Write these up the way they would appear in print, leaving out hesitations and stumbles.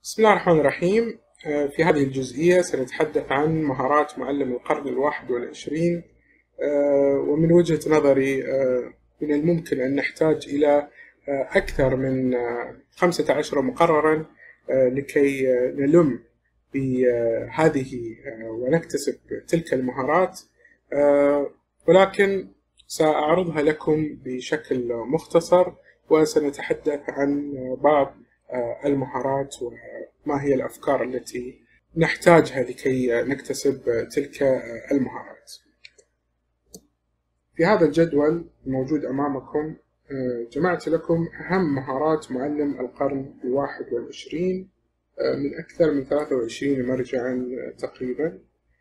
بسم الله الرحمن الرحيم. في هذه الجزئية سنتحدث عن مهارات معلم القرن الواحد والعشرين. ومن وجهة نظري من الممكن أن نحتاج إلى أكثر من 15 مقررا لكي نلم بهذه ونكتسب تلك المهارات، ولكن سأعرضها لكم بشكل مختصر، وسنتحدث عن بعض المهارات وما هي الأفكار التي نحتاجها لكي نكتسب تلك المهارات. في هذا الجدول الموجود أمامكم جمعت لكم أهم مهارات معلم القرن الواحد والعشرين من أكثر من 23 مرجعا تقريبا.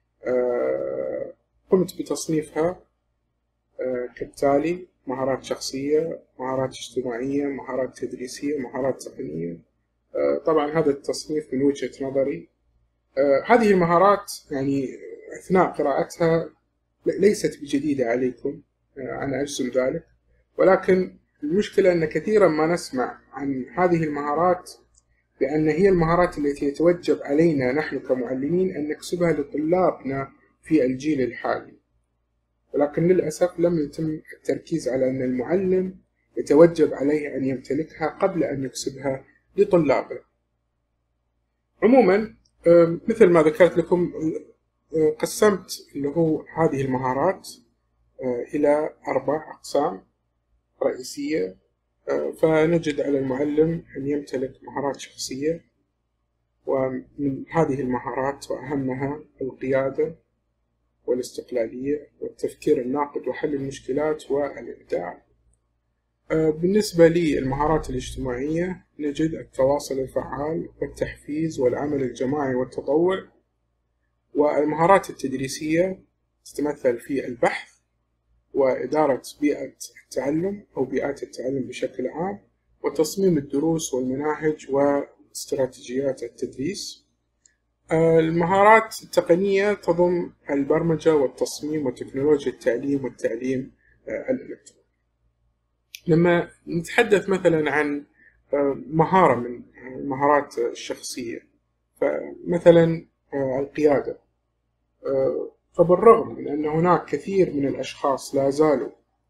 قمت بتصنيفها كالتالي: مهارات شخصية، مهارات اجتماعية، مهارات تدريسية، مهارات تقنية. طبعا هذا التصنيف من وجهة نظري. هذه المهارات يعني أثناء قراءتها ليست بجديدة عليكم، أنا أجزم ذلك، ولكن المشكلة أن كثيرا ما نسمع عن هذه المهارات بأن هي المهارات التي يتوجب علينا نحن كمعلمين أن نكسبها لطلابنا في الجيل الحالي، ولكن للأسف لم يتم التركيز على أن المعلم يتوجب عليه أن يمتلكها قبل أن يكسبها لطلابه. عموما مثل ما ذكرت لكم قسمت هذه المهارات إلى 4 أقسام رئيسية. فنجد على المعلم أن يمتلك مهارات شخصية، ومن هذه المهارات وأهمها القيادة والاستقلالية والتفكير الناقد وحل المشكلات والإبداع. بالنسبة للمهارات الاجتماعية نجد التواصل الفعال والتحفيز والعمل الجماعي والتطوع. والمهارات التدريسية تتمثل في البحث وإدارة بيئة التعلم أو بيئات التعلم بشكل عام، وتصميم الدروس والمناهج واستراتيجيات التدريس. المهارات التقنية تضم البرمجة والتصميم وتكنولوجيا التعليم والتعليم الإلكتروني. لما نتحدث مثلا عن مهارة من المهارات الشخصية، فمثلا القيادة، فبالرغم من أن هناك كثير من الأشخاص لا زالوا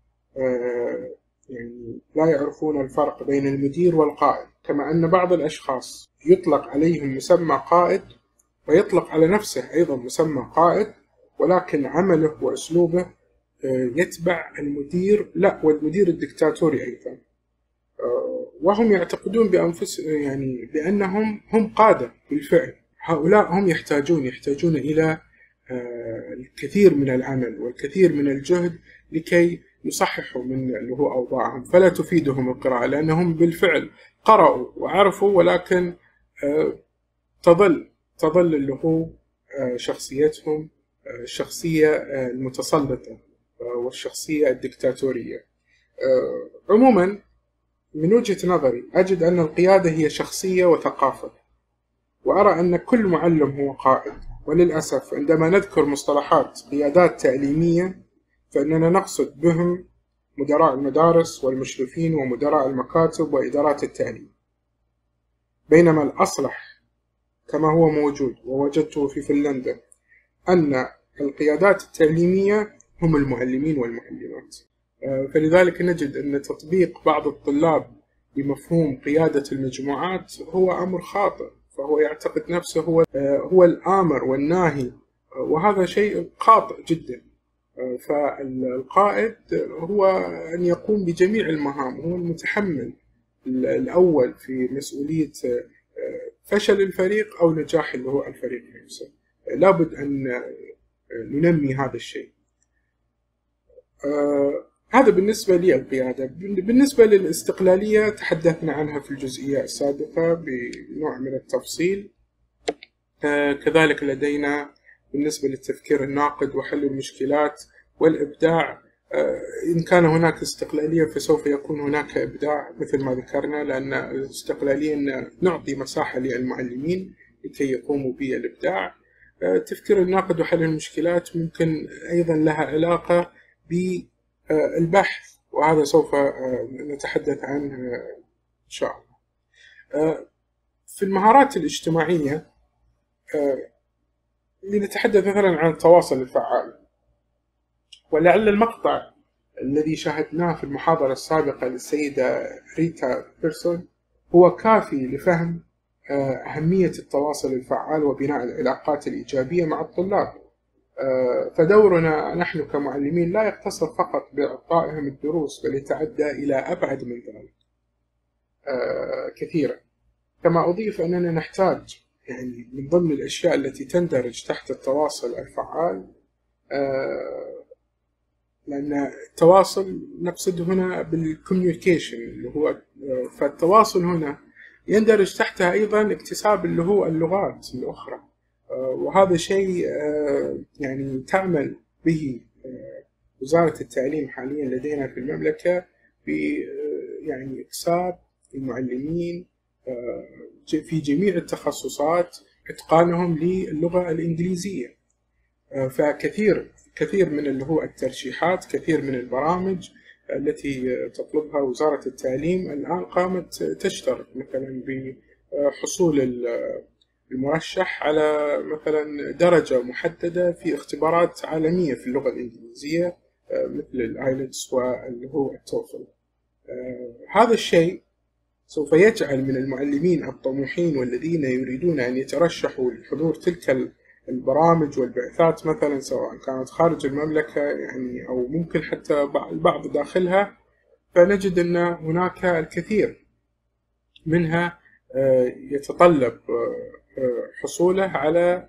يعني لا يعرفون الفرق بين المدير والقائد، كما أن بعض الأشخاص يطلق عليهم مسمى قائد ويطلق على نفسه أيضا مسمى قائد، ولكن عمله وأسلوبه يتبع المدير، لا والمدير الدكتاتوري أيضا، وهم يعتقدون بأنفسهم يعني بأنهم هم قادة بالفعل. هؤلاء هم يحتاجون إلى الكثير من العمل والكثير من الجهد لكي يصححوا من أوضاعهم، فلا تفيدهم القراءة لأنهم بالفعل قرأوا وعرفوا، ولكن تظل شخصيتهم الشخصية المتسلطة والشخصية الدكتاتورية. عموما من وجهة نظري أجد أن القيادة هي شخصية وثقافة، وأرى أن كل معلم هو قائد. وللأسف عندما نذكر مصطلحات قيادات تعليمية فإننا نقصد بهم مدراء المدارس والمشرفين ومدراء المكاتب وإدارات التعليم، بينما الأصلح كما هو موجود ووجدته في فنلندا أن القيادات التعليمية هم المعلمين والمعلمات. فلذلك نجد أن تطبيق بعض الطلاب بمفهوم قيادة المجموعات هو أمر خاطئ، فهو يعتقد نفسه هو الآمر والناهي، وهذا شيء خاطئ جدا. فالقائد هو أن يقوم بجميع المهام، هو المتحمل الأول في مسؤولية فشل الفريق أو نجاح الفريق نفسه. لابد أن ننمي هذا الشيء. هذا بالنسبة للقيادة. بالنسبة للاستقلالية تحدثنا عنها في الجزئية السابقة بنوع من التفصيل. كذلك لدينا بالنسبة للتفكير الناقد وحل المشكلات والإبداع. إن كان هناك استقلالية فسوف يكون هناك إبداع مثل ما ذكرنا، لأن الاستقلالية أن نعطي مساحة للمعلمين لكي يقوموا بالإبداع. التفكير الناقد وحل المشكلات ممكن أيضا لها علاقة بالبحث، وهذا سوف نتحدث عنه إن شاء الله. في المهارات الاجتماعية لنتحدث مثلا عن التواصل الفعال، ولعل المقطع الذي شاهدناه في المحاضرة السابقة للسيدة ريتا بيرسون هو كافي لفهم أهمية التواصل الفعال وبناء العلاقات الإيجابية مع الطلاب. فدورنا نحن كمعلمين لا يقتصر فقط بإعطائهم الدروس، بل يتعدى إلى أبعد من ذلك كثيرا. كما أضيف أننا نحتاج يعني من ضمن الأشياء التي تندرج تحت التواصل الفعال، لأن التواصل نقصد هنا بالكوميونيكيشن اللي هو، فالتواصل هنا يندرج تحتها أيضا اكتساب اللي هو اللغات الأخرى، وهذا شيء يعني تعمل به وزارة التعليم حاليا لدينا في المملكة يعني إكساب المعلمين في جميع التخصصات إتقانهم للغة الإنجليزية. فكثير من اللي هو الترشيحات، كثير من البرامج التي تطلبها وزارة التعليم الآن قامت تشترط مثلا بحصول المرشح على مثلا درجة محددة في اختبارات عالمية في اللغة الإنجليزية مثل الآيلتس واللي هو التوفل. هذا الشيء سوف يجعل من المعلمين الطموحين والذين يريدون أن يترشحوا لحضور تلك البرامج والبعثات مثلا، سواء كانت خارج المملكة يعني أو ممكن حتى البعض داخلها، فنجد أن هناك الكثير منها يتطلب حصوله على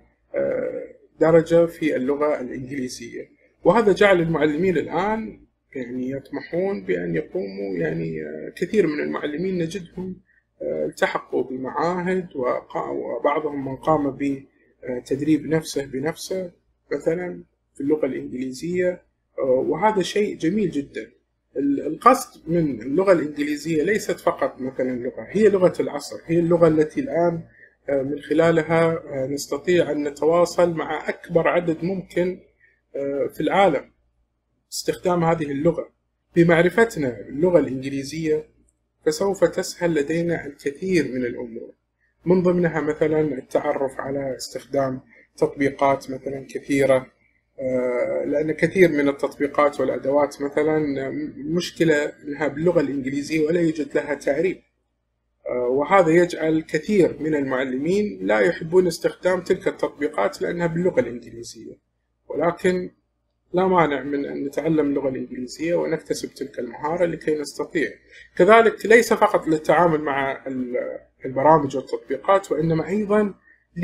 درجة في اللغة الإنجليزية. وهذا جعل المعلمين الآن يعني يطمحون بأن يقوموا، يعني كثير من المعلمين نجدهم التحقوا بمعاهد، وبعضهم من قام بتدريب نفسه بنفسه مثلا في اللغة الإنجليزية، وهذا شيء جميل جدا. القصد من اللغة الإنجليزية ليست فقط مثلا لغة، هي لغة العصر، هي اللغة التي الآن من خلالها نستطيع أن نتواصل مع أكبر عدد ممكن في العالم. استخدام هذه اللغة بمعرفتنا اللغة الإنجليزية فسوف تسهل لدينا الكثير من الأمور، من ضمنها مثلا التعرف على استخدام تطبيقات مثلا كثيرة، لأن كثير من التطبيقات والأدوات مثلا مشكلة أنها باللغة الإنجليزية ولا يوجد لها تعريف، وهذا يجعل كثير من المعلمين لا يحبون استخدام تلك التطبيقات لأنها باللغة الإنجليزية. ولكن لا مانع من أن نتعلم اللغة الإنجليزية ونكتسب تلك المهارة لكي نستطيع كذلك ليس فقط للتعامل مع البرامج والتطبيقات، وإنما أيضا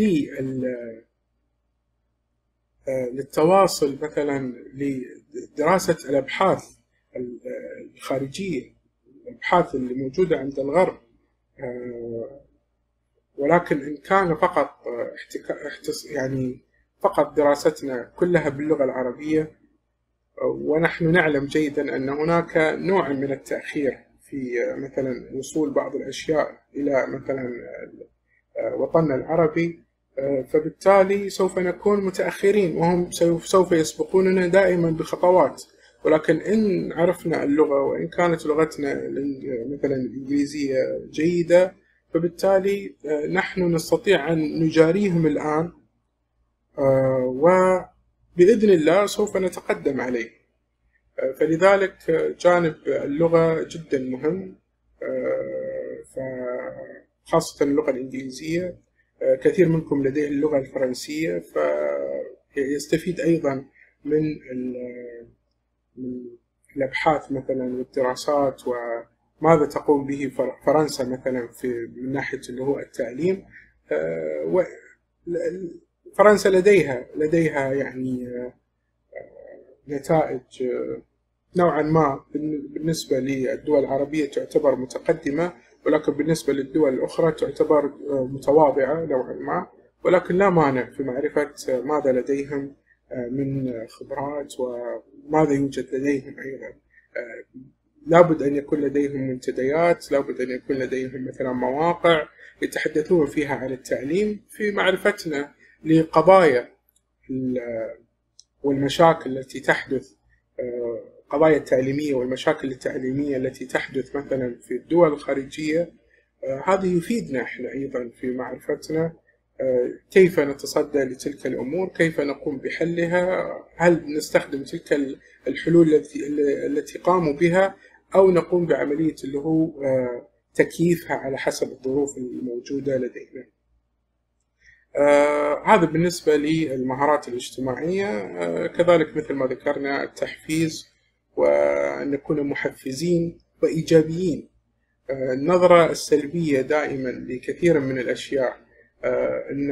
للتواصل مثلا لدراسة الأبحاث الخارجية، الأبحاث اللي موجودة عند الغرب. ولكن إن كان فقط يعني فقط دراستنا كلها باللغة العربية، ونحن نعلم جيدا أن هناك نوع من التأخير في مثلا وصول بعض الأشياء إلى مثلا وطننا العربي، فبالتالي سوف نكون متأخرين وهم سوف يسبقوننا دائما بخطوات. ولكن إن عرفنا اللغة وإن كانت لغتنا مثلا الإنجليزية جيدة، فبالتالي نحن نستطيع أن نجاريهم الآن، وبإذن الله سوف نتقدم عليه. فلذلك جانب اللغة جدا مهم، خاصة اللغة الإنجليزية. كثير منكم لديه اللغة الفرنسية، فيستفيد أيضا من الأبحاث مثلا والدراسات وماذا تقوم به فرنسا مثلا من ناحية اللي هو التعليم. فرنسا لديها يعني نتائج نوعا ما بالنسبة للدول العربية تعتبر متقدمة، ولكن بالنسبة للدول الأخرى تعتبر متواضعة نوعا ما. ولكن لا مانع في معرفة ماذا لديهم من خبرات وماذا يوجد لديهم أيضا. لابد أن يكون لديهم منتديات، لابد أن يكون لديهم مثلا مواقع يتحدثون فيها عن التعليم، في معرفتنا لقضايا والمشاكل التي تحدث، قضايا التعليمية والمشاكل التعليمية التي تحدث مثلا في الدول الخارجية. هذا يفيدنا إحنا أيضا في معرفتنا كيف نتصدى لتلك الأمور، كيف نقوم بحلها، هل نستخدم تلك الحلول التي قاموا بها، أو نقوم بعملية اللي هو تكييفها على حسب الظروف الموجودة لدينا. هذا بالنسبة للمهارات الاجتماعية. كذلك مثل ما ذكرنا التحفيز، وأن نكون محفزين وإيجابيين. النظرة السلبية دائما لكثير من الأشياء، أن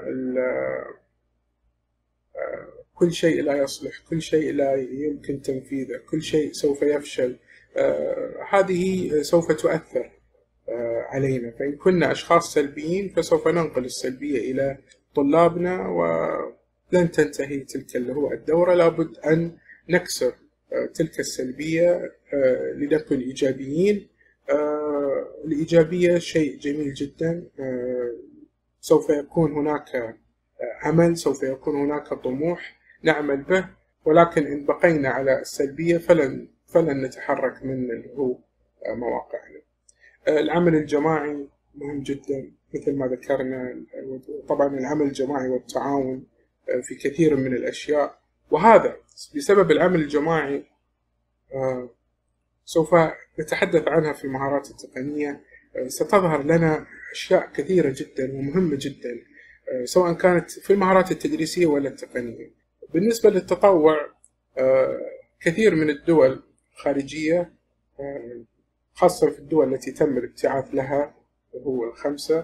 كل شيء لا يصلح، كل شيء لا يمكن تنفيذه، كل شيء سوف يفشل، هذه سوف تؤثر علينا. فإن كنا أشخاص سلبيين فسوف ننقل السلبية إلى طلابنا، ولن تنتهي تلك اللي هو الدورة. لابد أن نكسر تلك السلبية لنكون إيجابيين. الإيجابية شيء جميل جدا. سوف يكون هناك أمل، سوف يكون هناك طموح نعمل به، ولكن إن بقينا على السلبية فلن نتحرك من اللي هو مواقعنا. العمل الجماعي مهم جدا مثل ما ذكرنا. طبعا العمل الجماعي والتعاون في كثير من الأشياء، وهذا بسبب العمل الجماعي سوف نتحدث عنها في المهارات التقنية. ستظهر لنا أشياء كثيرة جدا ومهمة جدا، سواء كانت في المهارات التدريسية ولا التقنية. بالنسبة للتطوع، كثير من الدول الخارجية، خاصة في الدول التي تم الابتعاث لها وهو 5،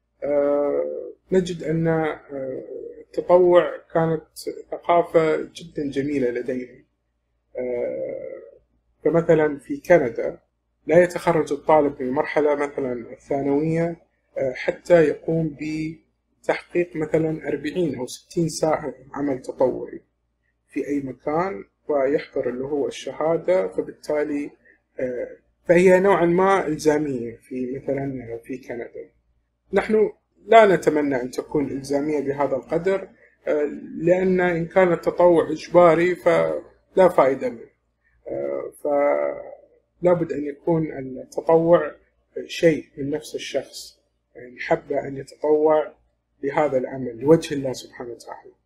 نجد أن التطوع كانت ثقافة جدا جميلة لديهم. فمثلا في كندا لا يتخرج الطالب من المرحلة مثلا الثانوية حتى يقوم بتحقيق مثلا 40 أو 60 ساعة عمل تطوعي في أي مكان، ويحضر اللي هو الشهادة. فبالتالي فهي نوعا ما إلزامية مثلا في كندا. نحن لا نتمنى أن تكون إلزامية بهذا القدر، لأن إن كان التطوع إجباري فلا فائدة منه. فلا بد أن يكون التطوع شيء من نفس الشخص، يعني حب أن يتطوع لهذا العمل لوجه الله سبحانه وتعالى.